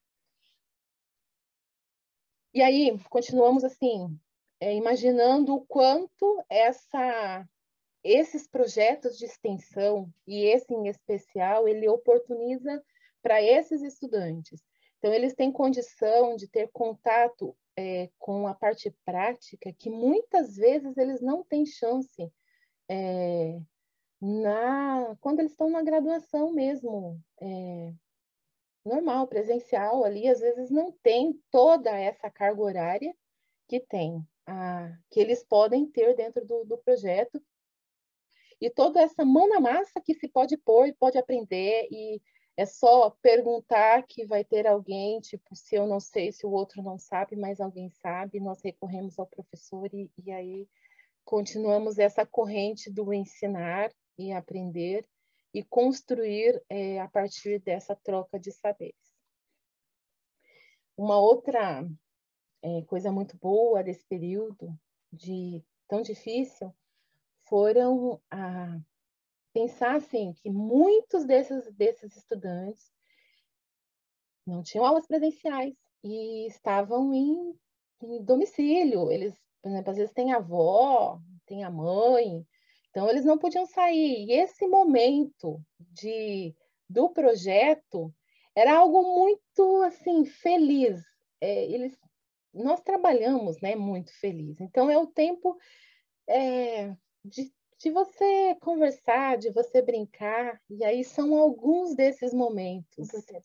E aí, continuamos assim, é, imaginando o quanto essa, esses projetos de extensão, e esse em especial, ele oportuniza para esses estudantes. Então, eles têm condição de ter contato é, com a parte prática, que muitas vezes eles não têm chance é, na, quando eles estão na graduação mesmo, é, normal, presencial ali, às vezes não tem toda essa carga horária que tem, a, que eles podem ter dentro do, do projeto, e toda essa mão na massa que se pode pôr e pode aprender, e é só perguntar que vai ter alguém, tipo, se eu não sei, se o outro não sabe, mas alguém sabe, nós recorremos ao professor e, e aí continuamos essa corrente do ensinar e aprender e construir é, a partir dessa troca de saberes. Uma outra é, coisa muito boa desse período de tão difícil foram a pensar assim que muitos desses desses estudantes não tinham aulas presenciais e estavam em, em domicílio. Eles, por exemplo, às vezes têm a avó, tem a mãe, então eles não podiam sair. E esse momento de do projeto era algo muito assim feliz. É, eles nós trabalhamos, né, muito feliz. Então é o tempo é, de, de você conversar, de você brincar. E aí são alguns desses momentos.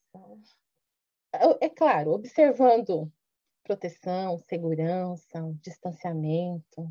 É claro, observando proteção, segurança, distanciamento.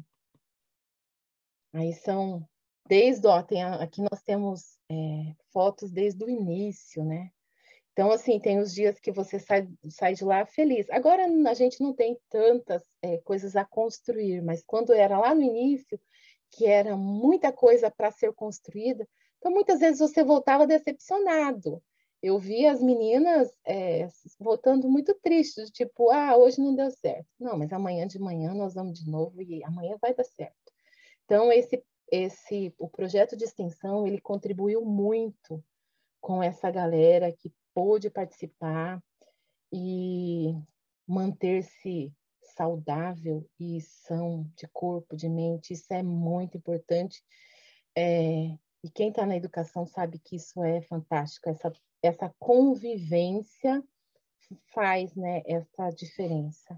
Aí são desde, ó, tem a, aqui nós temos é, fotos desde o início, né? Então, assim, tem os dias que você sai, sai de lá feliz. Agora, a gente não tem tantas é, coisas a construir, mas quando era lá no início, que era muita coisa para ser construída, então muitas vezes você voltava decepcionado. Eu vi as meninas é, voltando muito tristes, tipo, ah, hoje não deu certo. Não, mas amanhã de manhã nós vamos de novo e amanhã vai dar certo. Então, esse, esse, o projeto de extensão, ele contribuiu muito com essa galera que pôde participar e manter-se saudável e são de corpo, de mente, isso é muito importante. É, e quem está na educação sabe que isso é fantástico, essa, essa convivência faz, né, essa diferença.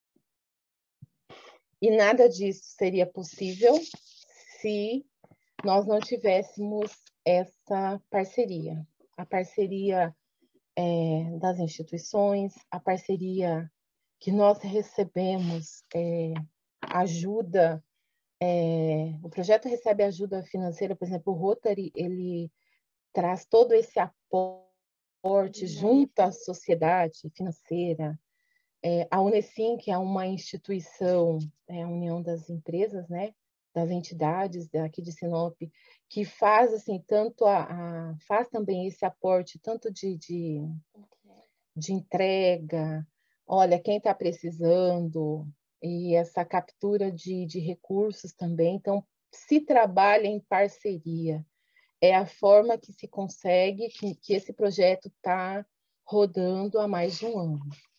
E nada disso seria possível se nós não tivéssemos essa parceria. A parceria é, das instituições, a parceria que nós recebemos é, ajuda, é, o projeto recebe ajuda financeira, por exemplo, o Rotary, ele traz todo esse aporte junto à sociedade financeira, é, a Unesim, que é uma instituição, é a União das Empresas, né, das entidades aqui de Sinop, que faz assim tanto a, a faz também esse aporte tanto de, de, de entrega, olha quem está precisando e essa captura de, de recursos também. Então se trabalha em parceria, é a forma que se consegue que, que esse projeto está rodando há mais de um ano.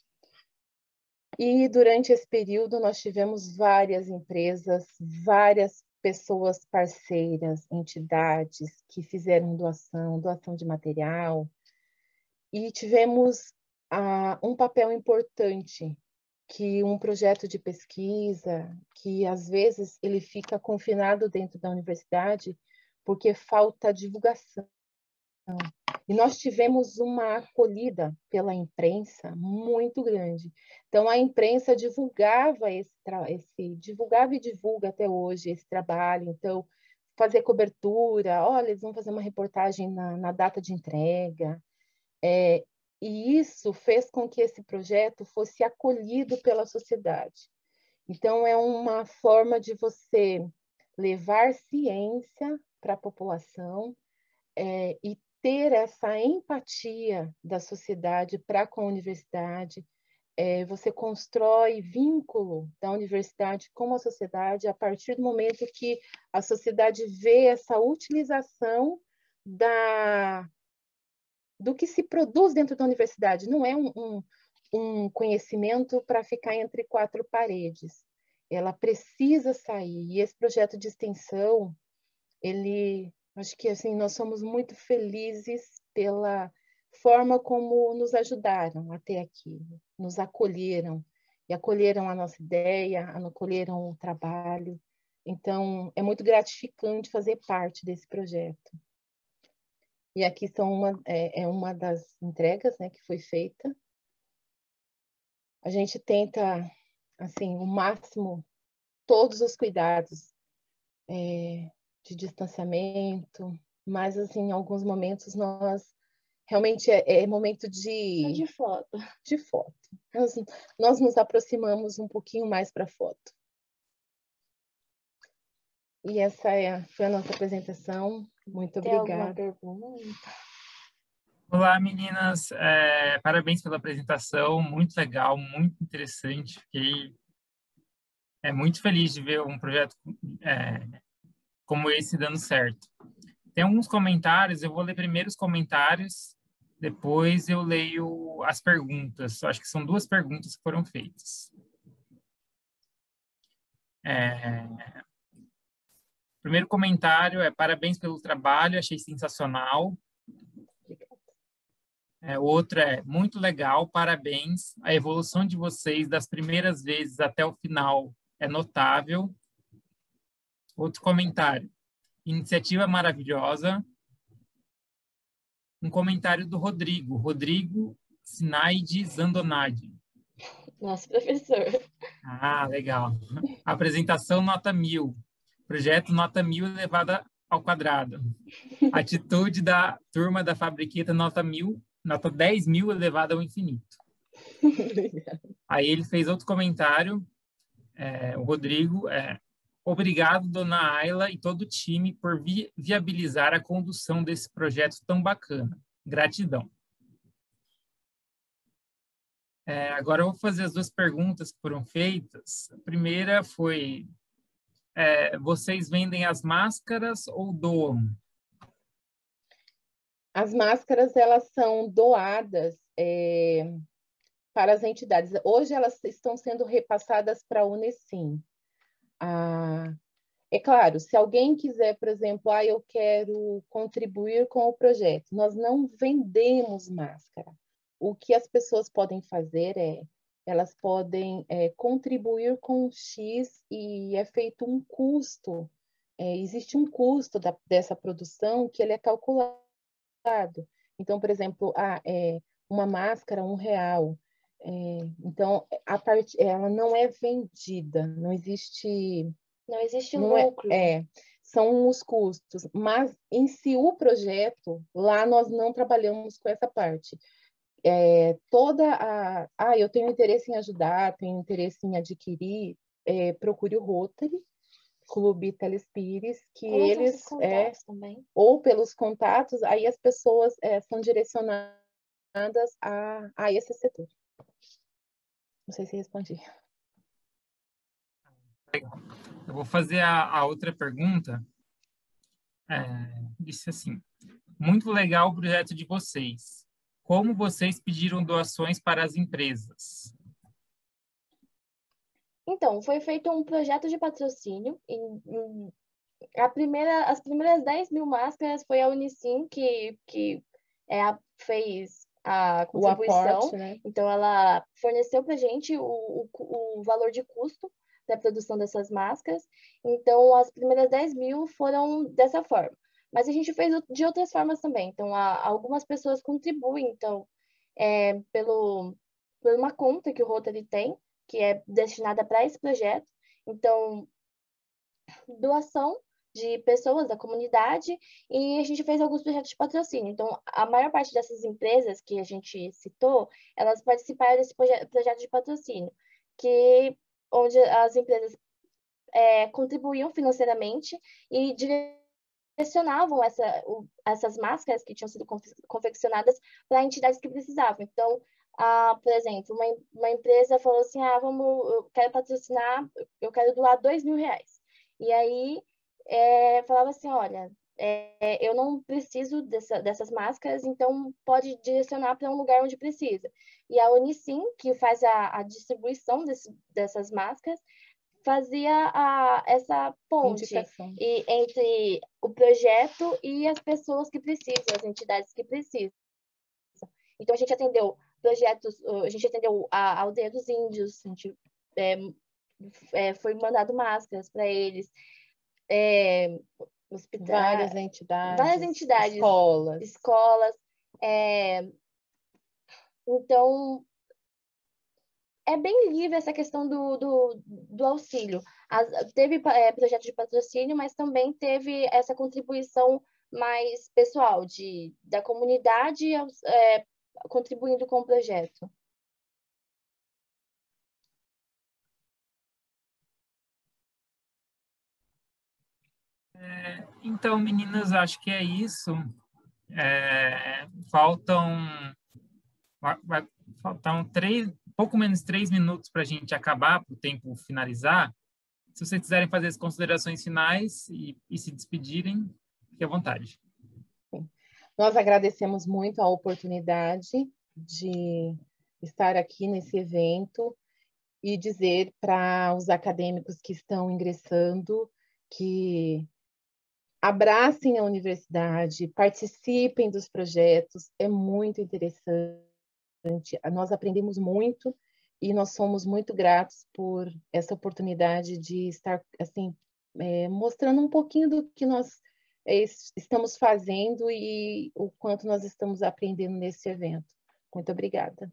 E durante esse período nós tivemos várias empresas, várias pessoas parceiras, entidades que fizeram doação, doação de material, e tivemos ah, um papel importante, que um projeto de pesquisa, que às vezes ele fica confinado dentro da universidade porque falta divulgação. E nós tivemos uma acolhida pela imprensa muito grande. Então, a imprensa divulgava esse, esse divulgava e divulga até hoje esse trabalho. Então, fazer cobertura, olha, eles vão fazer uma reportagem na, na data de entrega. É, e isso fez com que esse projeto fosse acolhido pela sociedade. Então, é uma forma de você levar ciência para a população é, e ter essa empatia da sociedade para com a universidade. É, você constrói vínculo da universidade com a sociedade a partir do momento que a sociedade vê essa utilização da, do que se produz dentro da universidade. Não é um, um, um conhecimento para ficar entre quatro paredes. Ela precisa sair. E esse projeto de extensão, ele, acho que assim, nós somos muito felizes pela forma como nos ajudaram até aqui, nos acolheram, e acolheram a nossa ideia, acolheram o trabalho. Então, é muito gratificante fazer parte desse projeto. E aqui são uma, é, é uma das entregas, né, que foi feita. A gente tenta, assim, o máximo, todos os cuidados é, de distanciamento, mas, assim, em alguns momentos nós realmente é, é momento de... É de foto. De foto. Nós, nós nos aproximamos um pouquinho mais para a foto. E essa é, foi a nossa apresentação. Muito Tem obrigada. alguma pergunta? Olá, meninas. É, parabéns pela apresentação. Muito legal, muito interessante. Fiquei é, muito feliz de ver um projeto é, como esse dando certo. Tem alguns comentários. Eu vou ler primeiro os comentários, depois eu leio as perguntas. Eu acho que são duas perguntas que foram feitas. É, primeiro comentário é parabéns pelo trabalho, achei sensacional. É, outro é muito legal, parabéns. A evolução de vocês das primeiras vezes até o final é notável. Outro comentário, iniciativa maravilhosa. Um comentário do Rodrigo, Rodrigo Sinaide Zandonadi. Nosso professor. Ah, legal. Apresentação nota mil. Projeto nota mil elevada ao quadrado. Atitude da turma da Fabriqueta nota mil, nota dez mil elevada ao infinito. Aí ele fez outro comentário, é, o Rodrigo, é, obrigado, dona Ayla e todo o time por vi viabilizar a condução desse projeto tão bacana. Gratidão. É, agora eu vou fazer as duas perguntas que foram feitas. A primeira foi, é, vocês vendem as máscaras ou doam? As máscaras, elas são doadas é, para as entidades. Hoje elas estão sendo repassadas para a Unesim. Ah, é claro, se alguém quiser, por exemplo, ah, eu quero contribuir com o projeto, nós não vendemos máscara. O que as pessoas podem fazer é, elas podem é, contribuir com X e é feito um custo. É, existe um custo da, dessa produção que ele é calculado. Então, por exemplo, ah, é, uma máscara, um real. É, então, a parte, ela não é vendida, não existe... Não existe não lucro. É, é, são os custos, mas em si o projeto, lá nós não trabalhamos com essa parte. É, toda a... Ah, eu tenho interesse em ajudar, tenho interesse em adquirir, é, procure o Rotary, Clube Telespires, que ou eles... É, também. ou pelos contatos, aí as pessoas é, são direcionadas a, a esse setor. Não sei se respondi. Eu vou fazer a, a outra pergunta. É, disse assim, muito legal o projeto de vocês. Como vocês pediram doações para as empresas? Então, foi feito um projeto de patrocínio. E, a primeira, as primeiras dez mil máscaras foi a Unicim que, que é, a, fez a contribuição. Aporte, né? Então, ela forneceu para a gente o, o, o valor de custo da produção dessas máscaras. Então, as primeiras dez mil foram dessa forma. Mas a gente fez de outras formas também. Então, há, algumas pessoas contribuem, então, é, pelo, por uma conta que o Rotary tem, que é destinada para esse projeto. Então, doação de pessoas da comunidade, e a gente fez alguns projetos de patrocínio. Então, a maior parte dessas empresas que a gente citou, elas participaram desse proje projeto de patrocínio, que, onde as empresas é, contribuíam financeiramente e direcionavam essa, o, essas máscaras que tinham sido confeccionadas para entidades que precisavam. Então, ah, por exemplo, uma, uma empresa falou assim, ah, vamos, eu quero patrocinar, eu quero doar dois mil reais. E aí, é, falava assim, olha, é, eu não preciso dessa, dessas máscaras, então pode direcionar para um lugar onde precisa. E a Unicim, que faz a, a distribuição desse, dessas máscaras, fazia a, essa ponte e, entre o projeto e as pessoas que precisam, as entidades que precisam. Então, a gente atendeu projetos, a gente atendeu a Aldeia dos Índios, a gente é, é, foi mandado máscaras para eles, é, hospitais, várias entidades, várias entidades, escolas. escolas é, então, é bem livre essa questão do, do, do auxílio. As, teve é, projeto de patrocínio, mas também teve essa contribuição mais pessoal, de, da comunidade é, contribuindo com o projeto. É, então, meninas, acho que é isso. É, faltam, vai, vai, faltam três, pouco menos três minutos para a gente acabar, para o tempo finalizar. Se vocês quiserem fazer as considerações finais e, e se despedirem, fique à vontade. Nós agradecemos muito a oportunidade de estar aqui nesse evento e dizer para os acadêmicos que estão ingressando que abracem a universidade, participem dos projetos, é muito interessante. Nós aprendemos muito e nós somos muito gratos por essa oportunidade de estar assim é, mostrando um pouquinho do que nós é, estamos fazendo e o quanto nós estamos aprendendo nesse evento. Muito obrigada.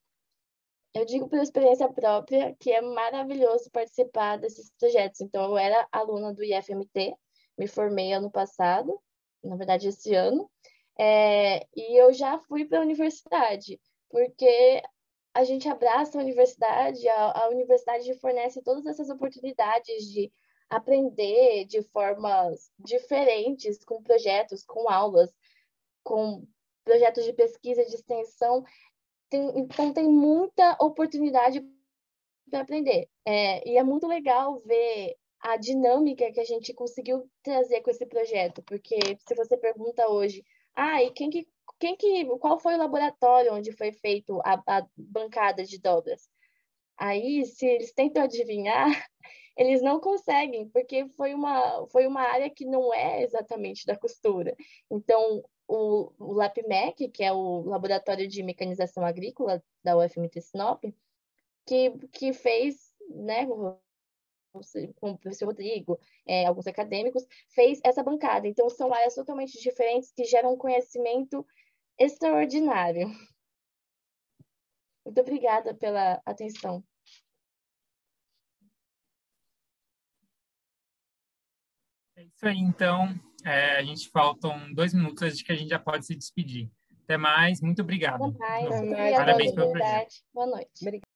Eu digo por experiência própria que é maravilhoso participar desses projetos. Então, eu era aluna do I F M T, me formei ano passado, na verdade esse ano, é, e eu já fui para a universidade, porque a gente abraça a universidade, a, a universidade fornece todas essas oportunidades de aprender de formas diferentes, com projetos, com aulas, com projetos de pesquisa, de extensão. Tem, então, tem muita oportunidade para aprender. É, e é muito legal ver a dinâmica que a gente conseguiu trazer com esse projeto, porque se você pergunta hoje, ah, e quem que, quem que, qual foi o laboratório onde foi feito a, a bancada de dobras? Aí, se eles tentam adivinhar, eles não conseguem, porque foi uma, foi uma área que não é exatamente da costura. Então, o, o LAPMEC, que é o Laboratório de Mecanização Agrícola da U F M T Sinop, que, que fez, né, com o professor Rodrigo, é, alguns acadêmicos, fez essa bancada. Então, são áreas totalmente diferentes que geram um conhecimento extraordinário. Muito obrigada pela atenção. É isso aí, então. É, a gente faltam dois minutos, acho que a gente já pode se despedir. Até mais, muito obrigado. Até mais. Muito Até mais. obrigada pela Parabéns pelo projeto. oportunidade. Boa noite. Obrigada.